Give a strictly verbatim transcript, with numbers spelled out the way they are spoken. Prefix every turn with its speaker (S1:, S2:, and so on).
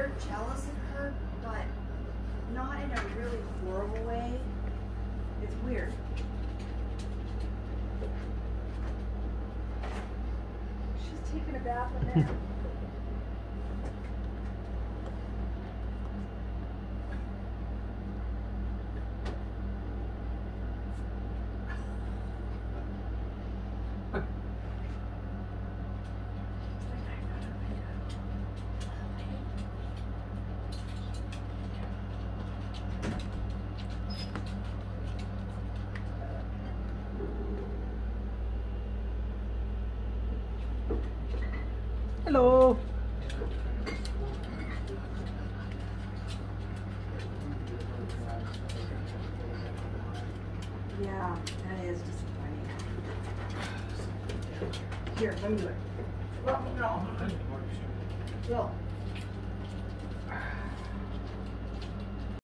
S1: you're jealous of her, but not in a really horrible way. It's weird.
S2: She's taking a bath in there.
S3: Hello.
S1: Yeah, that is disappointing. Here, let me do it. Well, no. Bill.